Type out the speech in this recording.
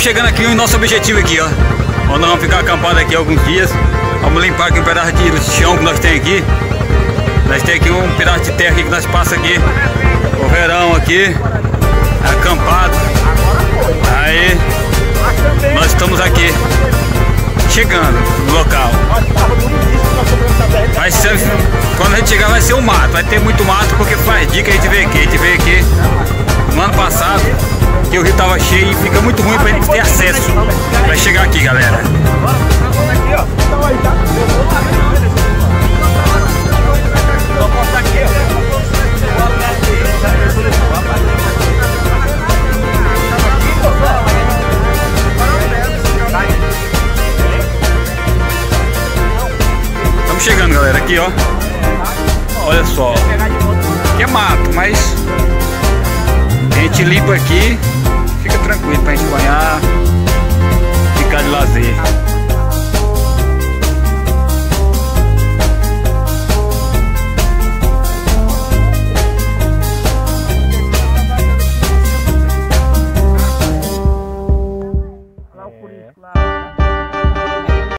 Estamos chegando aqui no nosso objetivo aqui, ó. Nós vamos ficar acampados aqui alguns dias. Vamos limpar aqui um pedaço de chão que nós temos aqui. Nós temos aqui um pedaço de terra aqui que nós passamos aqui. O verão aqui, acampado. Aí, nós estamos aqui, chegando no local. Vai ser, quando a gente chegar vai ser um mato. Vai ter muito mato porque faz dia que a gente veio aqui. A gente veio aqui no ano passado, que o rio tava cheio e fica muito ruim pra gente ter acesso. Vai chegar aqui, galera. Estamos chegando, galera, aqui, ó. Olha só. Aqui é mato, mas a gente limpa aqui, fica tranquilo pra gente banhar, ficar de lazer.